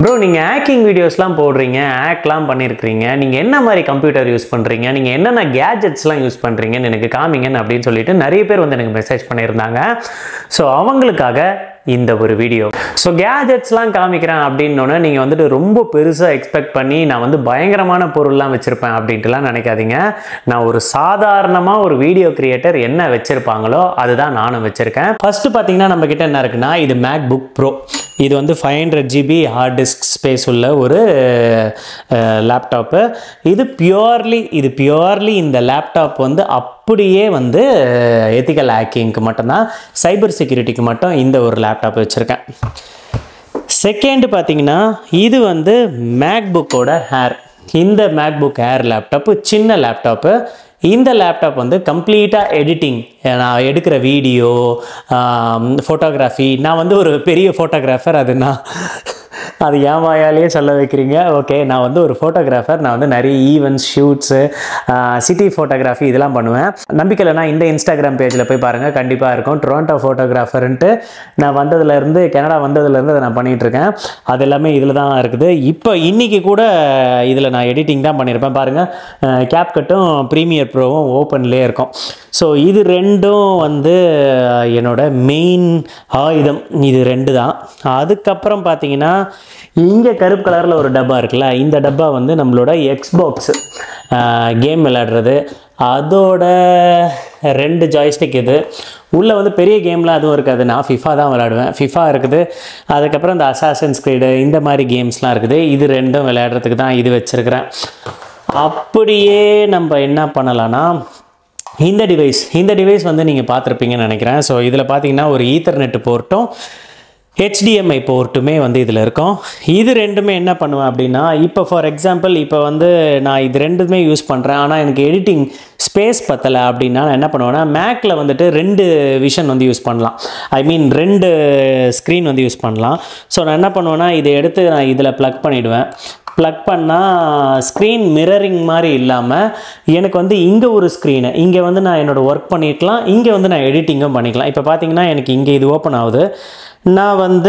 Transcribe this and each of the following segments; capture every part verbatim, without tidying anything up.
Bro நீங்கள் hacking வீடியோஸ்லாம் போடுறீங்க, ஹேக்லாம் பண்ணியிருக்கிறீங்க, நீங்கள் என்ன மாதிரி கம்ப்யூட்டர் யூஸ் பண்ணுறீங்க, நீங்கள் என்னென்ன கேஜெட்ஸ்லாம் யூஸ் பண்ணுறீங்கன்னு எனக்கு காமிங்கன்னு அப்படின்னு சொல்லிட்டு நிறைய பேர் வந்து எனக்கு மெசேஜ் பண்ணியிருந்தாங்க. ஸோ அவங்களுக்காக இந்த ஒரு வீடியோ. ஸோ கேஜெட்ஸ்லாம் காமிக்கிறேன் அப்படின்னோடனே நீங்கள் வந்துட்டு ரொம்ப பெருசாக எக்ஸ்பெக்ட் பண்ணி நான் வந்து பயங்கரமான பொருள்லாம் வச்சுருப்பேன் அப்படின்ட்டுலாம் நினைக்காதீங்க. நான் ஒரு சாதாரணமாக ஒரு வீடியோ கிரியேட்டர் என்ன வச்சுருப்பாங்களோ அதுதான் நானும் வச்சுருக்கேன். ஃபஸ்ட்டு பார்த்தீங்கன்னா நம்மக்கிட்ட என்ன இருக்குன்னா, இது மேக் புக் ப்ரோ. இது வந்து five hundred GB hard disk space உள்ள ஒரு லேப்டாப்பு. இது பியூர்லி இது பியூர்லி இந்த லேப்டாப் வந்து அப்படியே வந்து எத்திக்கல் ஹேக்கிங்க்கு மட்டும்தான், சைபர் செக்யூரிட்டிக்கு மட்டும் இந்த ஒரு லேப்டாப் வச்சுருக்கேன். செகண்ட் பார்த்தீங்கன்னா, இது வந்து மேக்புக்கோட ஏர். இந்த மேக்புக் ஏர் லேப்டாப்பு சின்ன லேப்டாப்பு. இந்த லேப்டாப் வந்து கம்ப்ளீட்டாக எடிட்டிங், நான் எடுக்கிற வீடியோ, ஃபோட்டோகிராஃபி, நான் வந்து ஒரு பெரிய ஃபோட்டோகிராஃபர். அது நான் அது ஏன் வாயாலேயே சொல்ல வைக்கிறீங்க. ஓகே, நான் வந்து ஒரு ஃபோட்டோகிராஃபர். நான் வந்து நிறைய ஈவெண்ட்ஸ், ஷூட்ஸு, சிட்டி ஃபோட்டோகிராஃபி இதெல்லாம் பண்ணுவேன். நம்பிக்கை இல்லைனா இந்த இன்ஸ்டாகிராம் பேஜில் போய் பாருங்கள், கண்டிப்பாக இருக்கும். டொரண்டோ ஃபோட்டோகிராஃபர்ன்ட்டு நான் வந்ததுலேருந்து, கனடா வந்ததுலேருந்து அதை நான் பண்ணிகிட்ருக்கேன். அது எல்லாமே இதில் தான் இருக்குது. இப்போ இன்றைக்கி கூட இதில் நான் எடிட்டிங் தான் பண்ணியிருப்பேன். பாருங்கள், கேப்கட்டும் ப்ரீமியர் ப்ரோவும் ஓப்பன்லேயே இருக்கும். ஸோ இது ரெண்டும் வந்து என்னோட மெயின் ஆயுதம். இது ரெண்டு தான். அதுக்கப்புறம் பார்த்தீங்கன்னா, இங்கே கருப்பு கலரில் ஒரு டப்பா இருக்குல்ல, இந்த டப்பா வந்து நம்மளோட எக்ஸ்பாக்ஸு கேம் விளையாடுறது, அதோட ரெண்டு ஜாய்ஸ்டிக். இது உள்ளே வந்து பெரிய கேம்லாம் அதுவும் இருக்காது. நான் ஃபிஃபா தான் விளையாடுவேன். ஃபிஃபா இருக்குது. அதுக்கப்புறம் இந்த அசாசின்ஸ் கிரீடு இந்த மாதிரி கேம்ஸ்லாம் இருக்குது. இது ரெண்டும் விளையாடுறதுக்கு தான் இது வச்சுருக்கிறேன். அப்படியே நம்ம என்ன பண்ணலான்னா, இந்த டிவைஸ் இந்த டிவைஸ் வந்து நீங்கள் பார்த்துருப்பீங்கன்னு நினைக்கிறேன். ஸோ இதில் பார்த்தீங்கன்னா ஒரு ஈத்தர்நெட் போர்ட்டும் ஹெச்டிஎம்ஐ போர்ட்டுமே வந்து இதில் இருக்கும். இது ரெண்டுமே என்ன பண்ணுவேன் அப்படின்னா, இப்போ ஃபார் எக்ஸாம்பிள் இப்போ வந்து நான் இது ரெண்டுமே யூஸ் பண்ணுறேன், ஆனால் எனக்கு எடிட்டிங் ஸ்பேஸ் பத்தலை அப்படின்னா நான் என்ன பண்ணுவேன்னா, மேக்கில் வந்துட்டு ரெண்டு விஷன் வந்து யூஸ் பண்ணலாம். ஐ மீன் ரெண்டு ஸ்க்ரீன் வந்து யூஸ் பண்ணலாம். ஸோ நான் என்ன பண்ணுவேன்னா, இதை எடுத்து நான் இதில் ப்ளக் பண்ணிவிடுவேன். ப்ளக் பண்ணால் ஸ்க்ரீன் மிரரிங் மாதிரி இல்லாமல் எனக்கு வந்து இங்கே ஒரு ஸ்க்ரீனு, இங்கே வந்து நான் என்னோடய ஒர்க் பண்ணிக்கலாம், இங்கே வந்து நான் எடிட்டிங்கும் பண்ணிக்கலாம். இப்போ பார்த்தீங்கன்னா எனக்கு இங்கே இது ஓப்பன் ஆகுது. நான் வந்து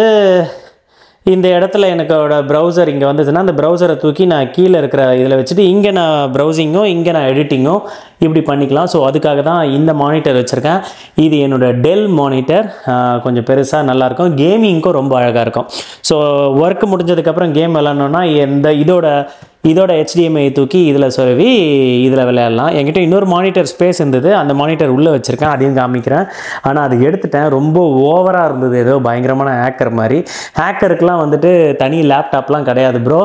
இந்த இடத்துல எனக்கோட ப்ரௌசர் இங்கே வந்துச்சுன்னா, அந்த ப்ரௌசரை தூக்கி நான் கீழே இருக்கிற இதில் வச்சுட்டு இங்கே நான் ப்ரௌசிங்கும் இங்கே நான் எடிட்டிங்கும் இப்படி பண்ணிக்கலாம். ஸோ அதுக்காக தான் இந்த மானிட்டர் வச்சுருக்கேன். இது என்னோடய டெல் மானிட்டர். கொஞ்சம் பெருசாக நல்லாயிருக்கும், கேமிங்க்கும் ரொம்ப அழகாக இருக்கும். ஸோ ஒர்க் முடிஞ்சதுக்கப்புறம் கேம் விளாட்ணுன்னா எந்த இதோட இதோட ஹெச்டிஎம்ஐ தூக்கி இதில் சொருவி இதில் விளையாடலாம். என்கிட்ட இன்னொரு மானிட்டர் ஸ்பேஸ் இருந்தது, அந்த மானிட்டர் உள்ளே வச்சுருக்கேன், அதையும் காமிக்கிறேன். ஆனால் அது எடுத்துட்டேன். ரொம்ப ஓவராக இருந்தது, ஏதோ பயங்கரமான ஹேக்கர் மாதிரி. ஹேக்கருக்குலாம் வந்துட்டு தனி லேப்டாப்லாம் கிடையாது ப்ரோ.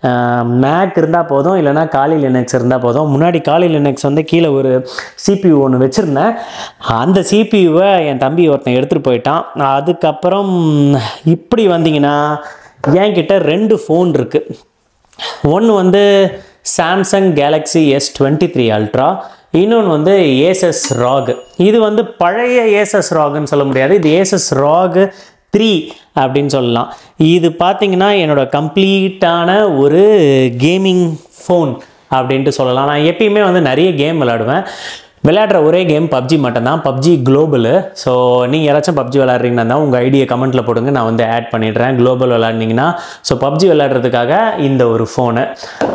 மேக் இருந்தால் போதும், இல்லைனா காலி லினக்ஸ் இருந்தால் போதும். முன்னாடி காலி லினக்ஸ் வந்து கீழே ஒரு சிபியூ ஒன்று வச்சுருந்தேன். அந்த சிபியூவை என் தம்பி ஒருத்தன் எடுத்துகிட்டு போயிட்டான். அதுக்கப்புறம் இப்படி வந்தீங்கன்னா என்கிட்ட ரெண்டு ஃபோன் இருக்குது. ஒன்று வந்து Samsung Galaxy S twenty three Ultra, இன்னொன்று வந்து ஏசஸ் ராக். இது வந்து பழைய ஏசஸ் ராக்னு சொல்ல முடியாது, இது ஏசஸ் ராக் த்ரீ அப்படின்னு சொல்லலாம். இது பார்த்திங்கன்னா என்னோட கம்ப்ளீட்டான ஒரு கேமிங் ஃபோன் அப்படின்ட்டு சொல்லலாம். நான் எப்பயுமே வந்து நிறைய கேம் விளையாடுவேன். விளையாடுற ஒரே கேம் பப்ஜி மட்டும்தான், பப்ஜி குளோபலு. ஸோ நீங்கள் யாராச்சும் பப்ஜி விளையாடுறீங்கன்னா தான் உங்கள் ஐடியை கமெண்ட்டில் போடுங்க, நான் வந்து ஆட் பண்ணிடுறேன் குளோபல் விளையாடினீங்கன்னா. ஸோ பப்ஜி விளையாடுறதுக்காக இந்த ஒரு ஃபோனு.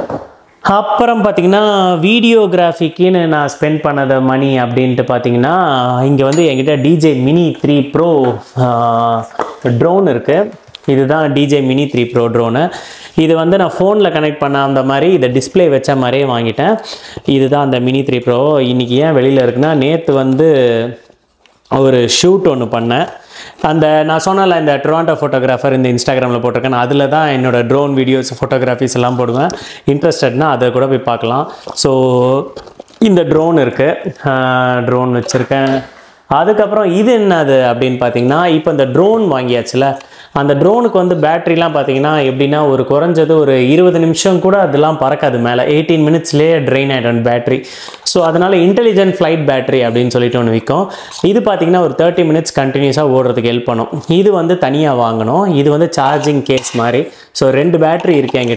அப்புறம் பார்த்திங்கன்னா வீடியோகிராஃபிக்குன்னு நான் ஸ்பெண்ட் பண்ணத மணி அப்படின்ட்டு பார்த்திங்கன்னா, இங்கே வந்து என்கிட்ட DJI Mini three Pro drone இருக்குது. இதுதான் DJI Mini three Pro drone. இது வந்து நான் ஃபோனில் கனெக்ட் பண்ண அந்த மாதிரி இதை டிஸ்பிளே வச்ச மாதிரியே வாங்கிட்டேன். இதுதான் அந்த மினி த்ரீ ப்ரோ. இன்றைக்கி ஏன் வெளியில் இருக்குன்னா, நேற்று வந்து ஒரு ஷூட் ஒன்று பண்ணேன். அந்த நான் சொன்னல இந்த டொரண்டோ ஃபோட்டோகிராஃபர் இந்த இன்ஸ்டாகிராமில் போட்டிருக்கேன், அதில் தான் என்னோடய ட்ரோன் வீடியோஸ், ஃபோட்டோகிராஃபிஸ் எல்லாம் போடுவேன். இன்ட்ரெஸ்டட்னா அதை கூட போய் பார்க்கலாம். ஸோ இந்த ட்ரோன் இருக்குது, ட்ரோன் வச்சுருக்கேன். அதுக்கப்புறம் இது என்னது அப்படின்னு பார்த்தீங்கன்னா, இப்போ இந்த ட்ரோன் வாங்கியாச்சுல, அந்த ட்ரோனுக்கு வந்து பேட்ரிலாம் பார்த்தீங்கன்னா எப்படின்னா, ஒரு குறைஞ்சது ஒரு இருபது நிமிஷம் கூட அதெல்லாம் பறக்காது மேலே, எயிட்டீன் மினிட்ஸ்லேயே ட்ரெயின் ஆகிடும் பேட்ரி. ஸோ அதனால் இன்டெலிஜென்ட் ஃப்ளைட் பேட்ரி அப்படின்னு சொல்லிட்டு ஒன்று விற்கும். இது பார்த்திங்கன்னா ஒரு தேர்ட்டி மினிட்ஸ் கண்டினியூஸாக ஓடுறதுக்கு ஹெல்ப் பண்ணும். இது வந்து தனியாக வாங்கணும். இது வந்து சார்ஜிங் கேஸ் மாதிரி. ஸோ ரெண்டு பேட்ரி இருக்குது என்கிட்ட.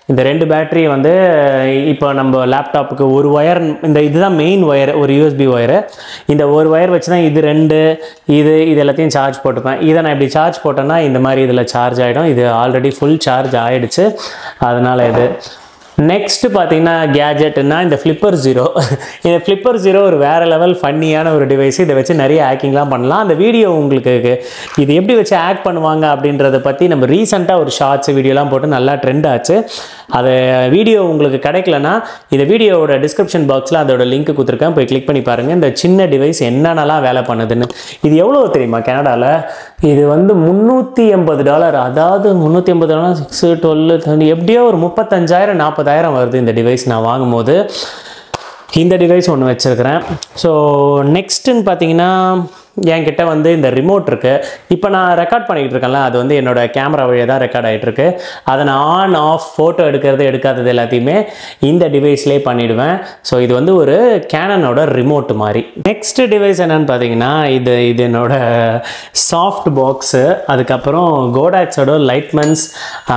இந்த ரெண்டு பேட்டரி வந்து இப்போ நம்ம லேப்டாப்புக்கு ஒரு ஒயர், இந்த இதுதான் மெயின் ஒயர், ஒரு யூஎஸ்பி ஒயரு. இந்த ஒரு ஒயர் வச்சு தான் இது ரெண்டு இது இது எல்லாத்தையும் சார்ஜ் போட்டுப்பேன். இதை நான் இப்படி சார்ஜ் போட்டேன்னா இந்த மாதிரி இதில் சார்ஜ் ஆகிடும். இது ஆல்ரெடி ஃபுல் சார்ஜ் ஆகிடுச்சு, அதனால் இது. நெக்ஸ்ட்டு பார்த்தீங்கன்னா கேஜெட்னா இந்த ஃப்ளிப்பர் ஜீரோ. இந்த ஃப்ளிப்பர் ஜீரோ ஒரு வேறு லெவல் ஃபன்னியான ஒரு டிவைஸ். இதை வச்சு நிறைய ஹேக்கிங்லாம் பண்ணலாம். அந்த வீடியோ உங்களுக்கு இது எப்படி வச்சு ஹேக் பண்ணுவாங்க அப்படின்றத பற்றி நம்ம ரீசெண்டாக ஒரு ஷார்ட்ஸ் வீடியோலாம் போட்டு நல்லா ட்ரெண்ட் ஆச்சு. அது வீடியோ உங்களுக்கு கிடைக்கலன்னா இந்த வீடியோவோட டிஸ்கிரிப்ஷன் பாக்ஸில் அதோட லிங்க் கொடுத்துருக்கேன், போய் கிளிக் பண்ணி பாருங்கள். இந்த சின்ன டிவைஸ் என்னென்னலாம் வேலை பண்ணுதுன்னு. இது எவ்வளோ தெரியுமா கனடாவில்? இது வந்து முந்நூற்றி எண்பது டாலர், அதாவது முந்நூற்றி எண்பது டாலர் சிக்ஸு டுவெல் எப்படியோ ஒரு முப்பத்தஞ்சாயிரம் நாற்பதாயிரம் வருது இந்த டிவைஸ் நான் வாங்கும்போது. இந்த டிவைஸ் ஒன்று வச்சுருக்கிறேன். ஸோ நெக்ஸ்ட்டுன்னு பார்த்தீங்கன்னா என்கிட்ட வந்து இந்த ரிமோட் இருக்குது. இப்போ நான் ரெக்கார்ட் பண்ணிக்கிட்டு இருக்கேன்ல, அது வந்து என்னோடய கேமரா வழியாக தான் ரெக்கார்ட் ஆகிட்டுருக்கு. அதை நான் ஆன் ஆஃப் ஃபோட்டோ எடுக்கிறது எடுக்காதது எல்லாத்தையுமே இந்த டிவைஸ்லேயே பண்ணிவிடுவேன். ஸோ இது வந்து ஒரு கேனனோட ரிமோட் மாதிரி. நெக்ஸ்ட்டு டிவைஸ் என்னென்னு பார்த்தீங்கன்னா இது இது என்னோட சாஃப்ட் பாக்ஸு. அதுக்கப்புறம் கோடாக்ஸோட Litemons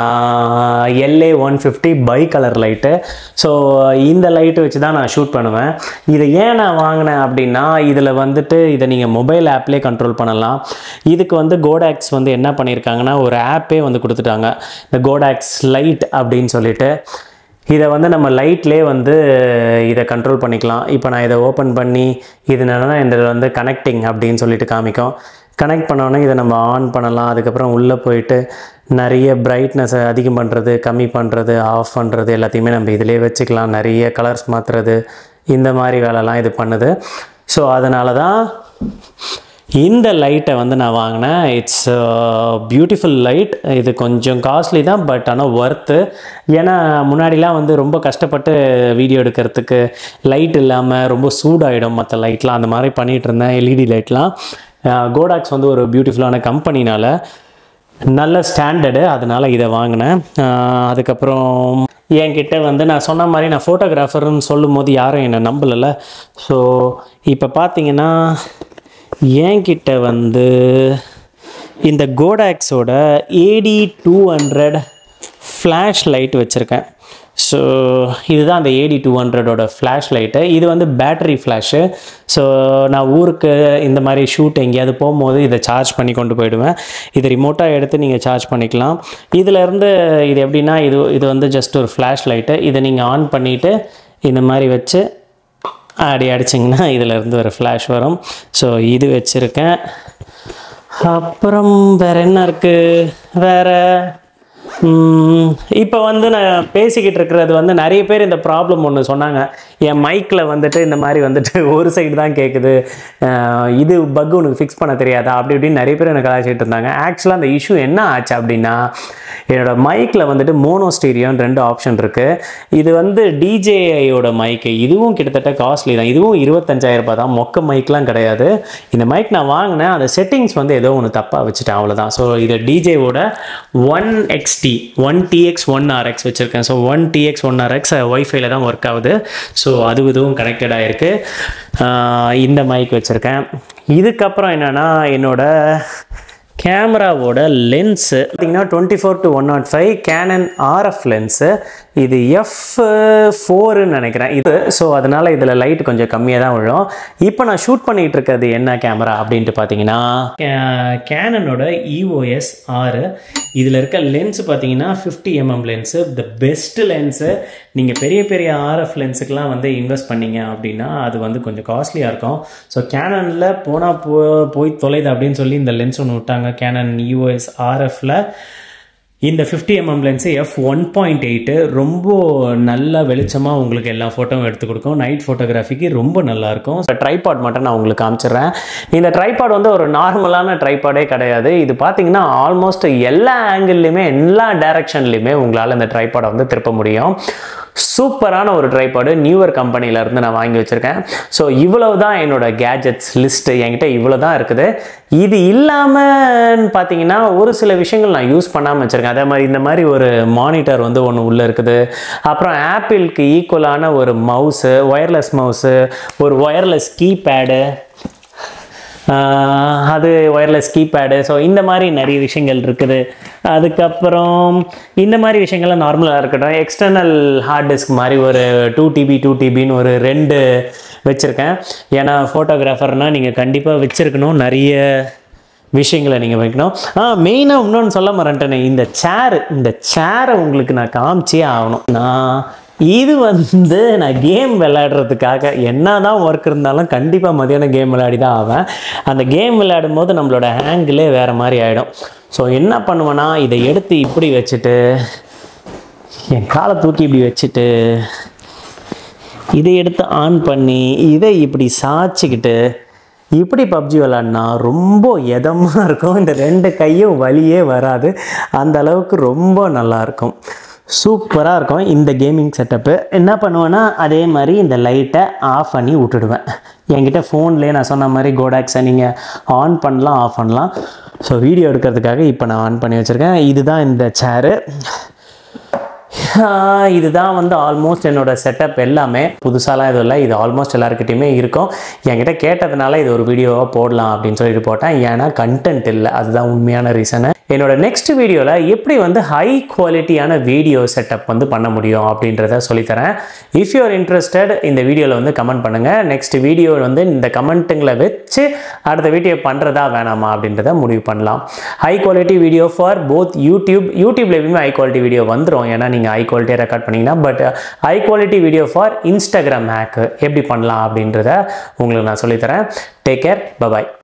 LA one fifty bi colour light. So இந்த லைட்டு வச்சு தான் நான் ஷூட் பண்ணுவேன். இதை ஏன் நான் வாங்கினேன் அப்படின்னா, இதில் வந்துட்டு இதை நீங்கள் மொபைல் ஆப்லேயே கண்ட்ரோல் பண்ணலாம். இதுக்கு வந்து கோடாக்ஸ் வந்து என்ன பண்ணியிருக்காங்கன்னா ஒரு ஆப்பே வந்து கொடுத்துட்டாங்க, இந்த கோடாக்ஸ் லைட் அப்படின்னு சொல்லிட்டு. இதை வந்து நம்ம லைட்லேயே வந்து இதை கண்ட்ரோல் பண்ணிக்கலாம். இப்போ நான் இதை ஓப்பன் பண்ணி இது என்னன்னா இந்த வந்து கனெக்டிங் அப்படின்னு சொல்லிட்டு காமிக்கும். கனெக்ட் பண்ணோன்னே இதை நம்ம ஆன் பண்ணலாம். அதுக்கப்புறம் உள்ளே போயிட்டு நிறைய பிரைட்னஸை அதிகம் பண்ணுறது, கம்மி பண்ணுறது, ஆஃப் பண்ணுறது எல்லாத்தையுமே நம்ம இதிலே வச்சுக்கலாம். நிறைய கலர்ஸ் மாற்றுறது, இந்த மாதிரி வேலைலாம் இது பண்ணுது. ஸோ அதனால தான் இந்த லைட்டை வந்து நான் வாங்கினேன். It's beautiful light. இது கொஞ்சம் காஸ்ட்லி தான், பட் ஆனால் ஒர்த்து. ஏன்னா முன்னாடிலாம் வந்து ரொம்ப கஷ்டப்பட்டு வீடியோ எடுக்கிறதுக்கு லைட் இல்லாமல் ரொம்ப சூடாகிடும் மற்ற லைட்லாம், அந்த மாதிரி பண்ணிகிட்டு இருந்தேன். எல்இடி லைட்லாம். கோடாக்ஸ் வந்து ஒரு பியூட்டிஃபுல்லான கம்பெனினால் நல்ல ஸ்டாண்டர்டு, அதனால் இதை வாங்கினேன். அதுக்கப்புறம் என்கிட்ட வந்து நான் சொன்ன மாதிரி நான் ஃபோட்டோகிராஃபர்னு சொல்லும் போது யாரும் என்னை நம்பலை. ஸோ இப்போ பார்த்தீங்கன்னா என்கிட்ட வந்து இந்த கோடாக்ஸோட AD two hundred flash light வச்சுருக்கேன். ஸோ இதுதான் அந்த ஏடி டூ ஹண்ட்ரடோட ஃப்ளாஷ் லைட்டு. இது வந்து பேட்டரி ஃப்ளாஷு. ஸோ நான் ஊருக்கு இந்த மாதிரி ஷூட் எங்கேயாவது போகும்போது இதை சார்ஜ் பண்ணி கொண்டு போயிடுவேன். இது ரிமோட்டாக எடுத்து நீங்கள் சார்ஜ் பண்ணிக்கலாம். இதிலேருந்து இது எப்படின்னா இது இது வந்து ஜஸ்ட் ஒரு ஃப்ளாஷ் லைட்டு. இதை நீங்கள் ஆன் பண்ணிவிட்டு இந்த மாதிரி வச்சு அப்படி அடிச்சிங்கன்னா இதிலேருந்து ஒரு ஃப்ளாஷ் வரும். ஸோ இது வச்சுருக்கேன். அப்புறம் வேறு என்ன இருக்குது? வேறு இப்போ வந்து நான் பேசிக்கிட்டு இருக்கிறது வந்து நிறைய பேர் இந்த ப்ராப்ளம் ஒன்று சொன்னாங்க. என் மைக்கில் வந்துட்டு இந்த மாதிரி வந்துட்டு ஒரு சைடு தான் கேட்குது, இது பக் உனக்கு ஃபிக்ஸ் பண்ண தெரியாதா அப்படி இப்படின்னு நிறைய பேர் எனக்கு கலாச்சிட்டு இருந்தாங்க. ஆக்சுவலாக அந்த இஷ்யூ என்ன ஆச்சு அப்படின்னா, என்னோடய மைக்கில் வந்துட்டு மோனோ ஸ்டீரியோன்னு ரெண்டு ஆப்ஷன் இருக்குது. இது வந்து டிஜேஐயோட மைக்கு. இதுவும் கிட்டத்தட்ட காஸ்ட்லி தான். இதுவும் இருபத்தஞ்சாயிரம் ரூபாய் தான். மொக்க மைக்லாம் கிடையாது. இந்த மைக் நான் வாங்கினேன், அந்த செட்டிங்ஸ் வந்து ஏதோ ஒன்று தப்பாக வச்சுட்டேன், அவ்வளோதான். ஸோ இது டிஜேவோட one XT one TX one RX வச்சுருக்கேன். So one TX one RX ஒய்ஃபைல தான் ஒர்க் ஆகுது. ஸோ அது இதுவும் கனெக்டடாக இருக்குது. இந்த மைக் வச்சுருக்கேன். இதுக்கப்புறம் என்னென்னா என்னோட கேமராவோட லென்ஸு பார்த்திங்கன்னா twenty four to one naught five Canon RF lens. இது எஃப் ஃபோருன்னு நினைக்கிறேன் இது. ஸோ அதனால் இதில் லைட் கொஞ்சம் கம்மியாக தான் விழும். இப்போ நான் ஷூட் பண்ணிகிட்டு இருக்கிறது என்ன கேமரா அப்படின்ட்டு பார்த்தீங்கன்னா கேனனோட இஓஎஸ் ஆறு. இதில் இருக்க லென்ஸு பார்த்தீங்கன்னா fifty mm lens, the best lens. நீங்கள் பெரிய பெரிய ஆர்எஃப் லென்ஸுக்கெலாம் வந்து இன்வெஸ்ட் பண்ணிங்க அப்படின்னா அது வந்து கொஞ்சம் காஸ்ட்லியாக இருக்கும். ஸோ கேனனில் போனால் போ போய் தொலைது அப்படின்னு சொல்லி இந்த லென்ஸ் ஒன்று விட்டாங்க. கேனன் இஓஎஸ் ஆர்எஃப்ல இந்த fifty mm lens F one point eight ரொம்ப நல்ல வெளிச்சமாக உங்களுக்கு எல்லா ஃபோட்டோவும் எடுத்து கொடுக்கும். நைட் ஃபோட்டோகிராஃபிக்கு ரொம்ப நல்லாயிருக்கும். ட்ரைபாட் மட்டும் நான் உங்களுக்கு காமிச்சிடுறேன். இந்த ட்ரைபாட் வந்து ஒரு நார்மலான ட்ரைபாடே கிடையாது. இது பார்த்தீங்கன்னா ஆல்மோஸ்ட் எல்லா ஆங்கிள்லையுமே எல்லா டைரக்ஷன்லையுமே உங்களால் இந்த ட்ரைபாடை வந்து திருப்ப முடியும். சூப்பரான ஒரு ட்ரைபாடு நியூவர் கம்பெனியிலேருந்து நான் வாங்கி வச்சுருக்கேன். ஸோ இவ்வளவு தான் என்னோடய கேஜெட்ஸ் லிஸ்ட்டு. என்கிட்ட இவ்வளோ தான் இருக்குது. இது இல்லாமல் பார்த்தீங்கன்னா ஒரு சில விஷயங்கள் நான் யூஸ் பண்ணாமல் வச்சுருக்கேன். அதே மாதிரி இந்த மாதிரி ஒரு மானிட்டர் வந்து ஒன்று உள்ளே இருக்குது. அப்புறம் ஆப்பிளுக்கு ஈக்குவலான ஒரு மவுஸு, ஒயர்லெஸ் மவுஸு, ஒரு ஒயர்லெஸ் கீபேடு, அது ஒயர்லெஸ் கீபேடு. ஸோ இந்த மாதிரி நிறைய விஷயங்கள் இருக்குது. அதுக்கப்புறம் இந்த மாதிரி விஷயங்கள்லாம் நார்மலாக இருக்கட்டும். எக்ஸ்டர்னல் ஹார்ட் டிஸ்க் மாதிரி ஒரு டூ டிபி டூ டிபின்னு ஒரு ரெண்டு வச்சுருக்கேன். ஏன்னா ஃபோட்டோகிராஃபர்னால் நீங்கள் கண்டிப்பாக வச்சுருக்கணும், நிறைய விஷயங்களை நீங்கள் வைக்கணும். ஆ மெயினாக இன்னொன்று சொல்ல மறந்துட்டேனே, இந்த சேரு இந்த சேரை உங்களுக்கு நான் காமிச்சே ஆகணும். நான் இது வந்து நான் கேம் விளையாடுறதுக்காக என்ன தான் ஒர்க் இருந்தாலும் கண்டிப்பாக மதியானம் கேம் விளையாடி தான் ஆவேன். அந்த கேம் விளையாடும் போது நம்மளோட ஹேங்கிளே வேறு மாதிரி ஆகிடும். ஸோ என்ன பண்ணுவேன்னா, இதை எடுத்து இப்படி வச்சுட்டு என் காலை தூக்கி இப்படி வச்சுட்டு இதை எடுத்து ஆன் பண்ணி இதை இப்படி சாய்ச்சிக்கிட்டு இப்படி பப்ஜி விளாட்னா ரொம்ப எதமாக இருக்கும். இந்த ரெண்டு கையும் வலியே வராது, அந்த அளவுக்கு ரொம்ப நல்லாயிருக்கும், சூப்பராக இருக்கும் இந்த கேமிங் செட்டப்பு. என்ன பண்ணுவேன்னா, அதே மாதிரி இந்த லைட்டை ஆஃப் பண்ணி விட்டுடுவேன். என்கிட்ட ஃபோன்லேயே நான் சொன்ன மாதிரி கோடாக்ஸை நீங்கள் ஆன் பண்ணலாம் ஆஃப் பண்ணலாம். ஸோ வீடியோ எடுக்கிறதுக்காக இப்போ நான் ஆன் பண்ணி வச்சுருக்கேன். இதுதான் இந்த சேரு. இதுதான் வந்து ஆல்மோஸ்ட் என்னோடய செட்டப். எல்லாமே புதுசாலாம் எதுவும் இல்லை, இது ஆல்மோஸ்ட் எல்லாருக்கிட்டையுமே இருக்கும். என்கிட்ட கேட்டதுனால இது ஒரு வீடியோவாக போடலாம் அப்படின்னு சொல்லிட்டு போட்டேன். ஏன்னா கண்டென்ட் இல்லை, அதுதான் உண்மையான ரீசனு. என்னோட நெக்ஸ்ட் வீடியோவில் எப்படி வந்து ஹை குவாலிட்டியான வீடியோ செட்டப் வந்து பண்ண முடியும் அப்படின்றத சொல்லித்தரேன். இஃப் யூ ஆர் இன்ட்ரெஸ்டட் இந்த வீடியோவில் வந்து கமெண்ட் பண்ணுங்கள். நெக்ஸ்ட் வீடியோ வந்து இந்த கமெண்ட்டுங்களை வச்சு அடுத்த வீடியோ பண்ணுறதா வேணாமா அப்படின்றத முடிவு பண்ணலாம். High quality video for both YouTube யூடியூப்ல எப்பயுமே ஹை குவாலிட்டி வீடியோ வந்துடும், ஏன்னா நீங்கள் ஹை குவாலிட்டியாக ரெக்கார்ட் பண்ணிங்கன்னா. But high quality video for Instagram hack எப்படி பண்ணலாம் அப்படின்றத உங்களுக்கு நான் சொல்லித்தரேன். Take care, bye bye.